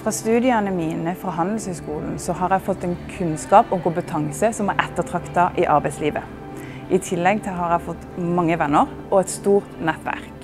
Fra studiene mine fra Handelshøyskolen så har jeg fått en kunnskap og kompetanse som er ettertraktet i arbeidslivet. I tillegg til har jeg fått mange venner og et stort nettverk.